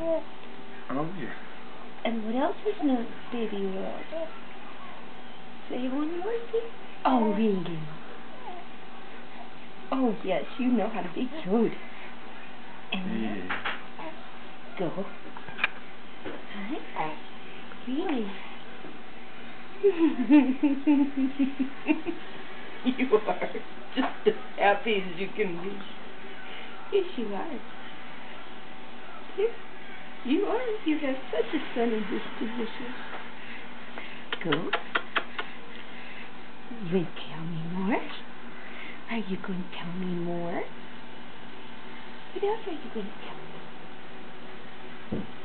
Oh, yeah. And what else is in the baby world? Say one more thing. Oh, really? Oh, yes, you know how to be cute. And Yeah. go. Hi. Really? You are just as happy as you can be. Yes, you are. Yes, you are. You have such a sunny disposition. Go. You tell me more? Are you going to tell me more? What else are you going to tell me?